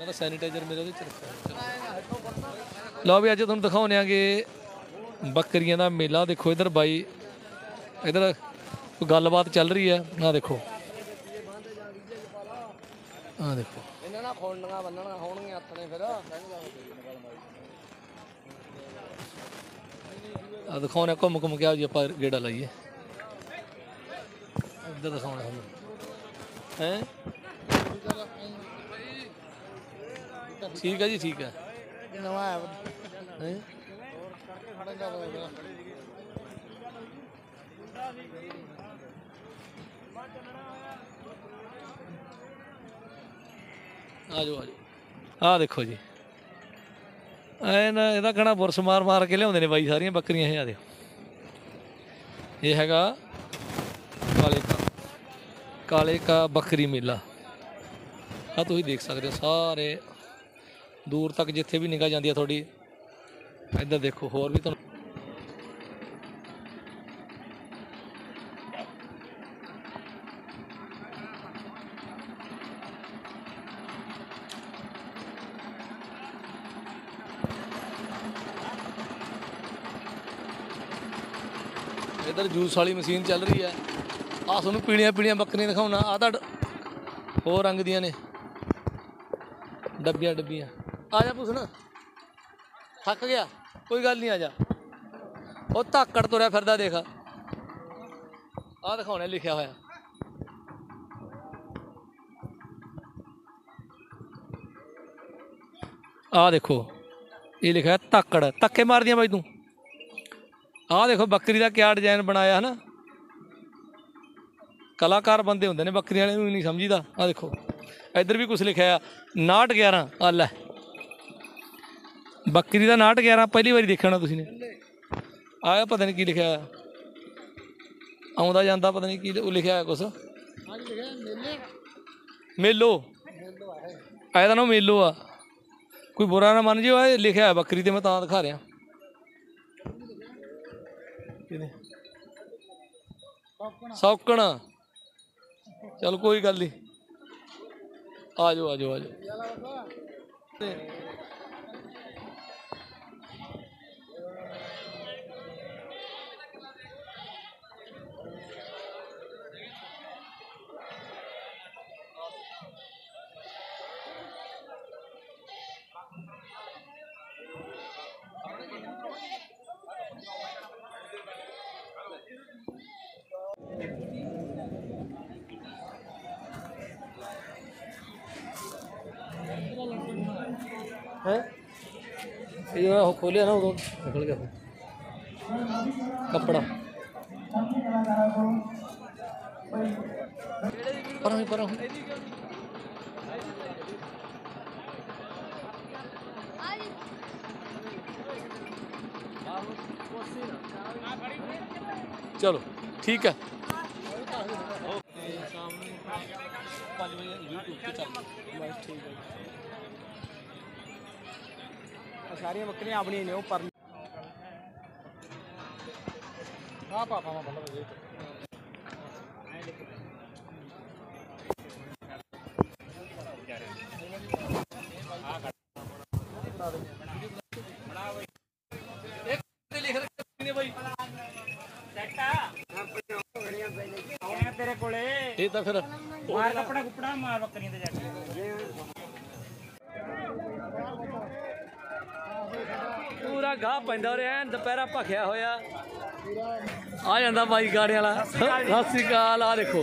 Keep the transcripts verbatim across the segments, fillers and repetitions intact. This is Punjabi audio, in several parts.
मतलब सैनिटाइजर मेरे ਉਹਦੇ ਚ ਰੱਖਿਆ। ਲਓ ਵੀ ਅੱਜ ਤੁਹਾਨੂੰ ਦਿਖਾਉਂਦੇ ਆਂਗੇ ਬੱਕਰੀਆਂ ਦਾ ਮੇਲਾ। ਦੇਖੋ इधर ਬਾਈ इधर कोई गलबात चल रही है। आ देखो आ देखो आ दिखाने घूम घूम के जी आप गेड़ा लाइए इधर दिखाने हैं। ठीक है जी ठीक है। आ जाओ आ जाओ। आ देखो जी एन ਇਹਦਾ कहना बुरस मार मार के लिया ने बाई सारिया बकरियां। ये देखो ये हैगा काले का काले का बकरी मेला। आ तुम देख सकते हो सारे दूर तक जिथे भी निगाह जाती है थोड़ी। इधर देखो होर भी तुम इधर जूस वाली मशीन चल रही है। आ थोनू पीलियां पीलियां बकरियां दिखाना। आ तो होर रंग दियां ने डब्बियां डब्बियां। आ जा पुछना थक गया कोई गल नहीं। आ जा वो धाकड़ तुरया फिरदा देख। आ दिखाने लिखा होया आ देखो ये लिखा है धाकड़। धक्के मार दियां बाई तू। आ देखो बकरी का क्या डिजाइन बनाया है ना। कलाकार बंदे होंगे ने बकरी वाले नहीं समझीदा। आ देखो इधर भी कुछ लिखा है नाट ग्यारह। आ लै बकरी का नाट ग्यारह पहली बार देखा ना तुसी ने। आया पता नहीं की लिखा है आउंदा जांदा पता नहीं की लिखा है कुछ मेलो। आया ना मेलो आ कोई बुरा ना मन जियो। लिखा है बकरी ते मैं तां दिखा रहा। सौकण चल कोई गल नहीं। आ जाओ आ जाओ आ जाओ। है ये खोलिया ना उदो निकल गया कपड़ा। पर पर चलो ठीक है। सारी बकरियां अपनी ने पर हां पापा मैं बोल रहा एक लिख रखे भाई सेटा तेरे कोले ये तो फिर मार कपड़ा कुपड़ा मार बकरियां ते जाके पूरा गाह पैंदा रहा दोपहरा भखिया होया आ जाता बाई गाड़े वाला। सत श्री अकाल। आ देखो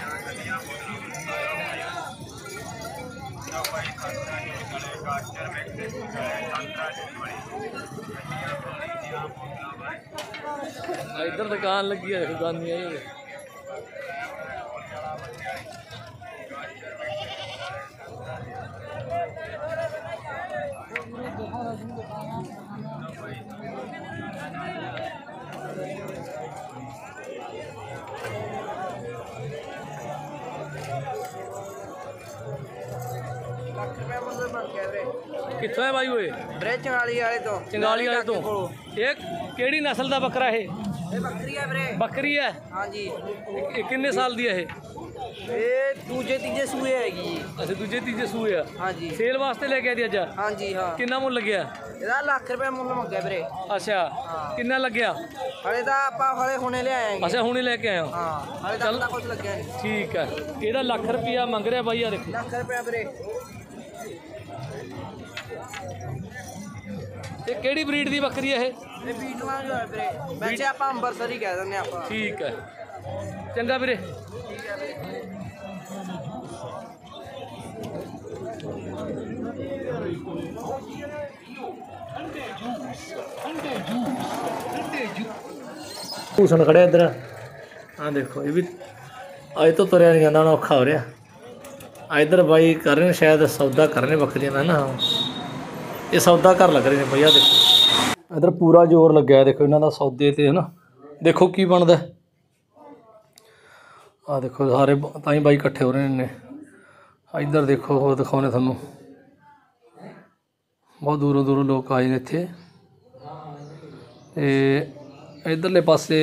इधर दुकान लगी है दुकानियां। कित्थों है भाई ओए? चंगाली वाले तो चंगाली वाले तो एक केड़ी नस्ल का बकरा है? बकरी है वीरे। बकरी है? हाँ जी। कितने साल दी है? ਇਹ ਦੂਜੇ ਤੀਜੇ ਸੂਏ ਹੈਗੀ ਜੀ। ਅੱਛਾ ਦੂਜੇ ਤੀਜੇ ਸੂਏ ਆ। ਹਾਂਜੀ ਸੇਲ ਵਾਸਤੇ ਲੈ ਕੇ ਆਦੀ ਅੱਜ? ਹਾਂਜੀ ਹਾਂ। ਕਿੰਨਾ ਮੁੱਲ ਲੱਗਿਆ ਇਹਦਾ ਲੱਖ ਰੁਪਏ ਮੁੱਲ ਮੰਗਿਆ ਵੀਰੇ। ਅੱਛਾ ਕਿੰਨਾ ਲੱਗਿਆ? ਹਲੇ ਤਾਂ ਆਪਾਂ ਹਲੇ ਹੁਣੇ ਲਿਆਏ ਅੱਛਾ ਹੁਣੇ ਲੈ ਕੇ ਆਏ ਹੋ? ਹਾਂ ਹਲੇ ਤੱਕ ਤਾਂ ਕੁਝ ਲੱਗਿਆ ਨਹੀਂ। ਠੀਕ ਹੈ ਇਹਦਾ ਲੱਖ ਰੁਪਿਆ ਮੰਗ ਰਿਹਾ ਬਾਈ ਆ ਦੇਖੋ। ਲੱਖ ਰੁਪਏ ਵੀਰੇ। ਇਹ ਕਿਹੜੀ ਬਰੀਡ ਦੀ ਬੱਕਰੀ ਹੈ ਇਹ? ਇਹ ਬੀਟਵਾਂ ਜੋ ਹੈ ਵੀਰੇ ਵੈਸੇ ਆਪਾਂ ਅੰਬਰਸਰ ਹੀ ਕਹਿ ਦਿੰਦੇ ਆਪਾਂ। ਠੀਕ ਹੈ ਚੰਗਾ ਵੀਰੇ। ਭੂਸਣ ਖੜਿਆ ਇੱਧਰ ਆ ਦੇਖੋ ਇਹ ਵੀ ਅੱਜ ਤੋਂ ਤੁਰਿਆ ਨਹੀਂ ਜਾਂਦਾ ਹੁਣ ਔਖਾ ਹੋ ਰਿਹਾ। ਆ ਇੱਧਰ ਬਾਈ ਕਰ ਰਹੇ ਨੇ ਸ਼ਾਇਦ ਸੌਦਾ ਕਰ ਰਹੇ ਨੇ ਬੱਕਰੀਆਂ ਦਾ ਨਾ। ਇਹ ਸੌਦਾ ਘਰ ਲੱਗ ਰਹੇ ਨੇ ਬਈ ਆ ਦੇਖੋ ਇੱਧਰ ਪੂਰਾ ਜ਼ੋਰ ਲੱਗਿਆ ਦੇਖੋ ਇਹਨਾਂ ਦਾ ਸੌਦੇ ਤੇ ਹੈ ਨਾ। ਦੇਖੋ ਕੀ ਬਣਦਾ ਆ ਦੇਖੋ ਸਾਰੇ ਤਾਂ ਹੀ ਬਾਈ ਇਕੱਠੇ ਹੋ ਰਹੇ ਨੇ। ਇੱਧਰ ਦੇਖੋ ਹੋਰ ਦਿਖਾਉਣੇ ਤੁਹਾਨੂੰ ਬਹੁਤ ਦੂਰੋਂ ਦੂਰੋਂ ਲੋਕ ਆਏ ਨੇ ਇੱਥੇ। ਤੇ ਇੱਧਰਲੇ ਪਾਸੇ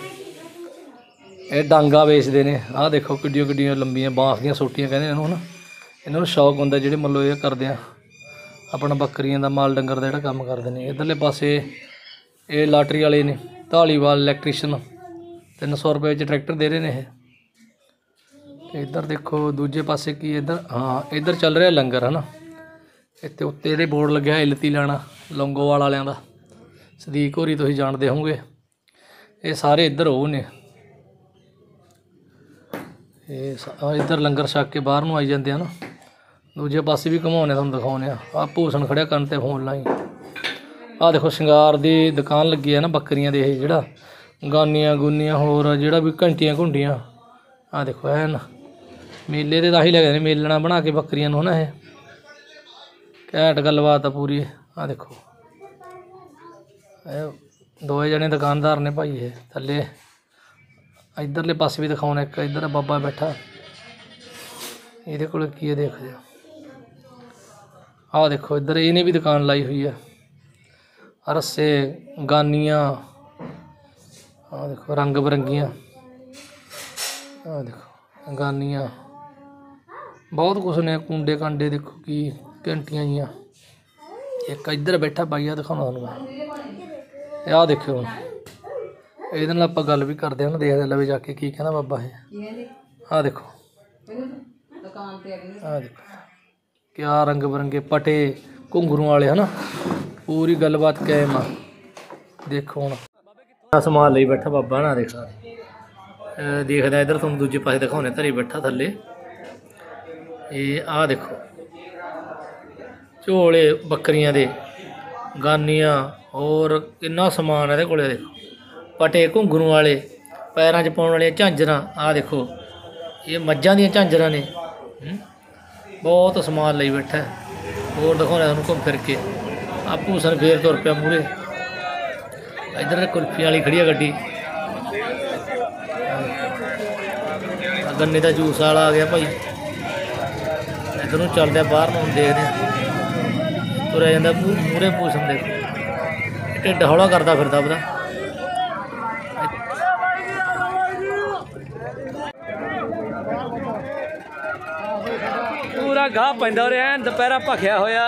ਇਹ ਡਾਂਗਾ ਵੇਚਦੇ ਨੇ। ਆਹ ਦੇਖੋ ਕਿੱਡੀਆਂ ਕਿੱਡੀਆਂ ਲੰਬੀਆਂ ਬਾਂਸ ਦੀਆਂ ਸੋਟੀਆਂ ਕਹਿੰਦੇ ਇਹਨੂੰ ਨਾ। ਇਹਨਾਂ ਨੂੰ ਸ਼ੌਕ ਹੁੰਦਾ ਜਿਹੜੇ ਮੰਨ ਲਓ ਇਹ ਕਰਦੇ ਆ ਆਪਣਾ ਬੱਕਰੀਆਂ ਦਾ ਮਾਲ ਡੰਗਰ ਦਾ ਜਿਹੜਾ ਕੰਮ ਕਰਦੇ ਨੇ। ਇੱਧਰਲੇ ਪਾਸੇ ਇਹ ਲਾਟਰੀ ਵਾਲੇ ਨੇ ਧਾਲੀਵਾਲ ਇਲੈਕਟ੍ਰੀਸ਼ਨ ਤਿੰਨ ਸੌ ਰੁਪਏ ਵਿੱਚ ਟਰੈਕਟਰ ਦੇ ਰਹੇ ਨੇ ਇਹ। ਤੇ ਇੱਧਰ ਦੇਖੋ ਦੂਜੇ ਪਾਸੇ ਕੀ ਇੱਧਰ ਹਾਂ ਇੱਧਰ ਚੱਲ ਰਿਹਾ ਲੰਗਰ ਹੈ ਨਾ। ਇੱਥੇ ਉੱਤੇ ਇਹਦੇ ਬੋਰਡ ਲੱਗਿਆ ਇਲਤੀ ਲਾਣਾ ਲੌਂਗੋਵਾਲ ਵਾਲਿਆਂ ਦਾ। ਸਦੀਕ ਹੋਰੀ ਤੁਸੀਂ ਜਾਣਦੇ ਹੋਵੋਗੇ। ਇਹ ਸਾਰੇ ਇੱਧਰ ਉਹ ਨੇ। ਇਹ ਇੱਧਰ ਲੰਗਰ ਛਕ ਕੇ ਬਾਹਰ ਨੂੰ ਆਈ ਜਾਂਦੇ ਆ ਨਾ। ਦੂਜੇ ਪਾਸੇ ਵੀ ਘੁਮਾਉਣੇ ਤੁਹਾਨੂੰ ਦਿਖਾਉਂਦੇ ਆ। ਆਹ ਭੂਸਣ ਖੜਿਆ ਕੰਨ 'ਤੇ ਫੋਨ ਲਾਈ। ਆਹ ਦੇਖੋ ਸ਼ਿੰਗਾਰ ਦੀ ਦੁਕਾਨ ਲੱਗੀ ਆ ਨਾ ਬੱਕਰੀਆਂ ਦੇ। ਇਹ ਜਿਹੜਾ ਗਾਨੀਆਂ ਗੂਨੀਆਂ ਹੋਰ ਜਿਹੜਾ ਵੀ ਘੰਟੀਆਂ ਘੁੰਡੀਆਂ ਆਹ ਦੇਖੋ ਐਨ ਮੇਲੇ ਦੇ ਤਾਂ ਹੀ ਲੱਗਦੇ ਨੇ ਮੇਲਣਾ ਬਣਾ ਕੇ ਬੱਕਰੀਆਂ ਨੂੰ ਨਾ। ਇਹ ਘੈਂਟ ਗੱਲਬਾਤ ਆ ਪੂਰੀ। ਆਹ ਦੇਖੋ ਇਹ ਦੋਵੇਂ ਜਣੇ ਦੁਕਾਨਦਾਰ ਨੇ ਭਾਈ। ਇਹ ਥੱਲੇ ਇੱਧਰਲੇ ਪਾਸੇ ਵੀ ਦਿਖਾਉਣਾ ਇੱਕ ਇੱਧਰ ਬਾਬਾ ਬੈਠਾ। ਇਹਦੇ ਕੋਲ ਕੀ ਹੈ ਦੇਖ ਲਿਓ। ਆਹ ਦੇਖੋ ਇੱਧਰ ਇਹਨੇ ਵੀ ਦੁਕਾਨ ਲਾਈ ਹੋਈ ਆ। ਰੱਸੇ ਗਾਨੀਆਂ ਆਹ ਦੇਖੋ ਰੰਗ ਬਰੰਗੀਆਂ। ਆਹ ਦੇਖੋ ਗਾਨੀਆਂ ਬਹੁਤ ਕੁਛ ਨੇ। ਕੁੰਡੇ ਕਾਂਡੇ ਦੇਖੋ ਕੀ ਘੰਟੀਆਂ ਜੀਆਂ। ਇੱਕ ਇੱਧਰ ਬੈਠਾ ਬਾਈ ਆ ਦਿਖਾਉਣਾ ਤੁਹਾਨੂੰ। ਆਹ ਦੇਖਿਓ ਹੁਣ ਇਹਦੇ ਨਾਲ ਆਪਾਂ ਗੱਲ ਵੀ ਕਰਦੇ ਹਾਂ ਨਾ। ਦੇਖਦੇ ਲਵੇ ਜਾ ਕੇ ਕੀ ਕਹਿੰਦਾ ਬਾਬਾ ਇਹ। ਆਹ ਦੇਖੋ ਆਹ ਦੇਖੋ ਕਿਆ ਰੰਗ ਬਰੰਗੇ ਪਟੇ ਘੁੰਗਰੂ ਵਾਲੇ ਹੈ ਨਾ। ਪੂਰੀ ਗੱਲਬਾਤ ਕਾਇਮ ਆ। ਦੇਖੋ ਹੁਣ ਸਮਾਨ ਲਈ ਬੈਠਾ ਬਾਬਾ ਨਾ। ਦੇਖ ਸਾਰੇ ਦੇਖਦਾ ਇੱਧਰ ਤੁਹਾਨੂੰ ਦੂਜੇ ਪਾਸੇ ਦਿਖਾਉਣੇ ਧਰੀ ਬੈਠਾ ਥੱਲੇ। ਇਹ ਆਹ ਦੇਖੋ ਝੋਲੇ ਬੱਕਰੀਆਂ ਦੇ ਗਾਨੀਆਂ ਹੋਰ ਕਿੰਨਾ ਸਮਾਨ ਇਹਦੇ ਕੋਲੇ। ਦੇਖੋ ਪਟੇ ਘੁੰਗਰੂ ਵਾਲੇ ਪੈਰਾਂ 'ਚ ਪਾਉਣ ਵਾਲੀਆਂ ਝਾਂਜਰਾਂ। ਆਹ ਦੇਖੋ ਇਹ ਮੱਝਾਂ ਦੀਆਂ ਝਾਂਜਰਾਂ ਨੇ। ਬਹੁਤ ਸਮਾਨ ਲਈ ਬੈਠਾ। ਹੋਰ ਦਿਖਾਉਣਾ ਤੁਹਾਨੂੰ ਘੁੰਮ ਫਿਰ ਕੇ। ਆਹ ਭੂਸਣ ਫੇਰ ਤੁਰ ਪਿਆ ਮੂਹਰੇ। ਇੱਧਰ ਕੁਲਫੀਆਂ ਵਾਲੀ ਖੜੀ ਆ ਗੱਡੀ। ਗੰਨੇ ਦਾ ਜੂਸ ਵਾਲਾ ਆ ਗਿਆ ਭਾਈ। ਇੱਧਰ ਨੂੰ ਚੱਲਦੇ ਆ ਬਾਹਰ ਨੂੰ ਦੇਖਦੇ ਆ। ਤੁਰਿਆ ਜਾਂਦਾ ਮੂਹਰੇ ਭੂਸਣ ਦੇ। ਢਿੱਡ ਹੌਲਾ ਕਰਦਾ ਫਿਰਦਾ ਉਹਦਾ। ਪੂਰਾ ਗਾਹ ਪੈਂਦਾ ਉਰੇ ਐਨ ਦੁਪਹਿਰਾ ਭਖਿਆ ਹੋਇਆ।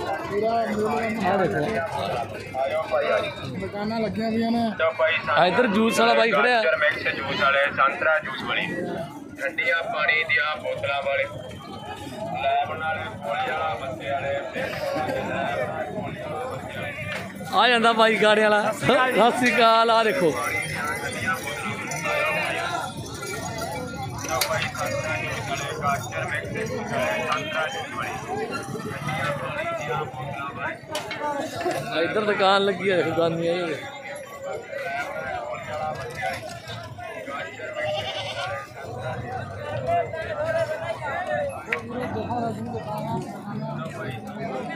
ਦੁਕਾਨਾਂ ਲੱਗੀਆਂ ਹੋਈਆਂ ਨੇ। ਇੱਧਰ ਜੂਸ ਵਾਲਾ ਬਾਈ ਖੜਿਆ। ਜੂਸ ਵਾਲੇ ਸੰਤਰਾ ਜੂਸ ਵਾਲੀ ਠੰਡੀਆਂ ਪਾਣੀ ਦੀਆਂ ਬੋਤਲਾਂ ਵਾਲੇ ਲੈਬ ਨਾਲ ਕੋਲੇ ਵਾਲਾ ਬੱਸੇ ਵਾਲੇ ਆ ਜਾਂਦਾ ਬਾਈ ਗਾੜੇ ਵਾਲਾ। ਸਤਿ ਸ਼੍ਰੀ ਅਕਾਲ। ਆ ਦੇਖੋ ਇੱਧਰ ਦੁਕਾਨ ਲੱਗੀ ਹੈ। ਦੇਖੋ ਗਾਨੀਆਂ